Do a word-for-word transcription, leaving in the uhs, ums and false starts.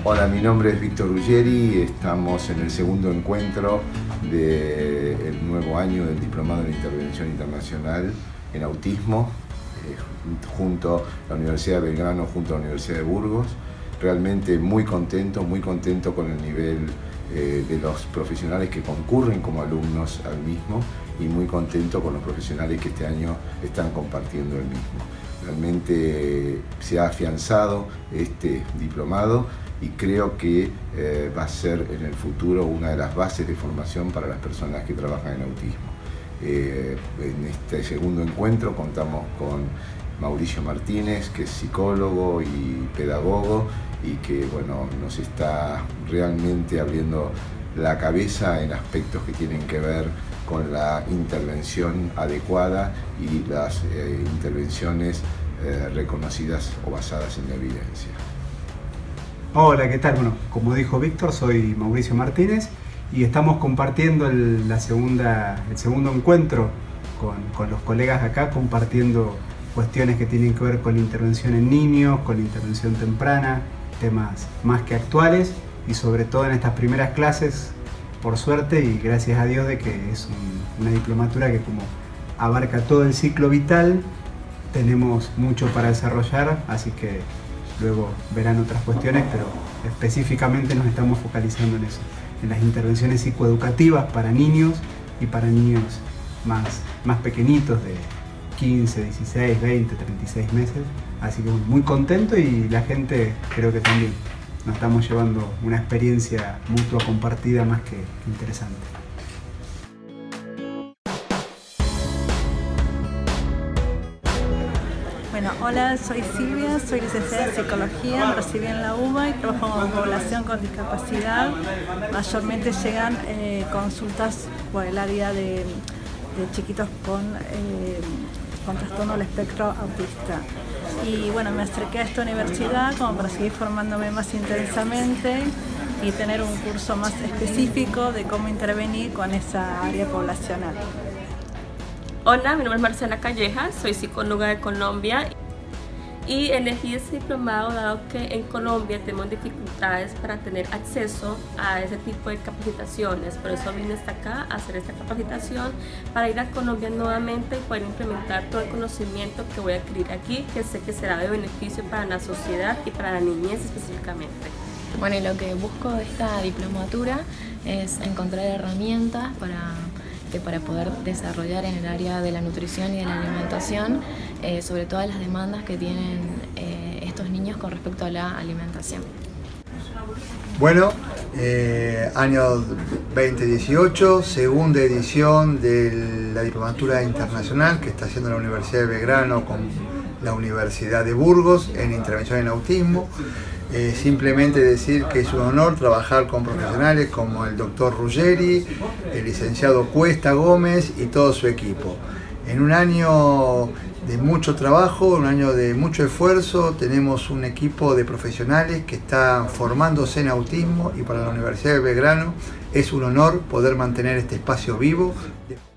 Hola, mi nombre es Víctor Ruggeri, estamos en el segundo encuentro del nuevo año del Diplomado en Intervención Internacional en Autismo, eh, junto a la Universidad de Belgrano, junto a la Universidad de Burgos. Realmente muy contento, muy contento con el nivel eh, de los profesionales que concurren como alumnos al mismo y muy contento con los profesionales que este año están compartiendo el mismo. Realmente se ha afianzado este diplomado y creo que eh, va a ser en el futuro una de las bases de formación para las personas que trabajan en autismo. Eh, en este segundo encuentro contamos con Mauricio Martínez, que es psicólogo y pedagogo y que bueno, nos está realmente abriendo la cabeza en aspectos que tienen que ver con la intervención adecuada y las eh, intervenciones eh, reconocidas o basadas en la evidencia. Hola, ¿qué tal? Bueno, como dijo Víctor, soy Mauricio Martínez y estamos compartiendo el, la segunda, el segundo encuentro con, con los colegas acá, compartiendo cuestiones que tienen que ver con la intervención en niños, con la intervención temprana, temas más que actuales y sobre todo en estas primeras clases, por suerte y gracias a Dios de que es un, una diplomatura que como abarca todo el ciclo vital, tenemos mucho para desarrollar, así que luego verán otras cuestiones, pero específicamente nos estamos focalizando en eso, en las intervenciones psicoeducativas para niños y para niños más, más pequeñitos de quince, dieciséis, veinte, treinta y seis meses. Así que muy contento y la gente creo que también. Nos estamos llevando una experiencia mutua compartida más que interesante. Bueno, hola, soy Silvia, soy licenciada en Psicología, me recibí en la U B A y trabajo con población con discapacidad. Mayormente llegan eh, consultas por el área de, de chiquitos con, eh, con trastorno del espectro autista. Y bueno, me acerqué a esta universidad como para seguir formándome más intensamente y tener un curso más específico de cómo intervenir con esa área poblacional. Hola, mi nombre es Marcela Calleja, soy psicóloga de Colombia y elegí este diplomado dado que en Colombia tenemos dificultades para tener acceso a ese tipo de capacitaciones. Por eso vine hasta acá a hacer esta capacitación para ir a Colombia nuevamente y poder implementar todo el conocimiento que voy a adquirir aquí, que sé que será de beneficio para la sociedad y para la niñez específicamente. Bueno, y lo que busco de esta diplomatura es encontrar herramientas para que para poder desarrollar en el área de la nutrición y de la alimentación, eh, sobre todas las demandas que tienen eh, estos niños con respecto a la alimentación. Bueno, eh, año veinte dieciocho, segunda edición de la Diplomatura Internacional que está haciendo la Universidad de Belgrano con la Universidad de Burgos en Intervención en Autismo. Eh, simplemente decir que es un honor trabajar con profesionales como el doctor Ruggeri, el licenciado Cuesta Gómez y todo su equipo. En un año de mucho trabajo, un año de mucho esfuerzo, tenemos un equipo de profesionales que están formándose en autismo y para la Universidad de Belgrano es un honor poder mantener este espacio vivo.